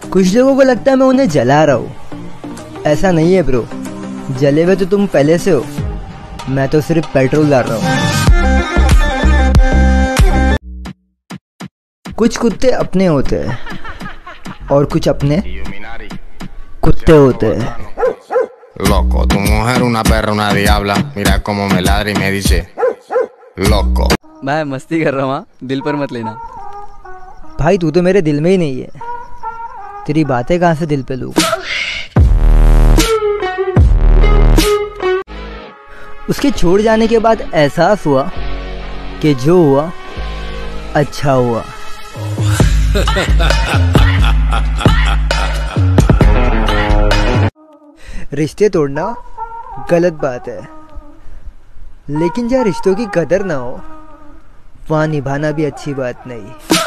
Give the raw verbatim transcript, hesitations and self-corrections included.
कुछ लोगों को लगता है मैं उन्हें जला रहा हूँ। ऐसा नहीं है ब्रो, जले हुए तो तुम पहले से हो, मैं तो सिर्फ पेट्रोल डाल रहा हूँ। कुछ कुत्ते अपने होते हैं और कुछ अपने कुत्ते होते हैं। Loco, tu mujer una perra, una diabla. Mira cómo me ladra y me dice loco. मैं मस्ती कर रहा हूँ, दिल पर मत लेना। भाई तू तो मेरे दिल में ही नहीं है, तेरी बातें कहाँ से दिल पे लूँ। उसके छोड़ जाने के बाद एहसास हुआ कि जो हुआ अच्छा हुआ। रिश्ते तोड़ना गलत बात है, लेकिन जहाँ रिश्तों की कदर ना हो वहाँ निभाना भी अच्छी बात नहीं।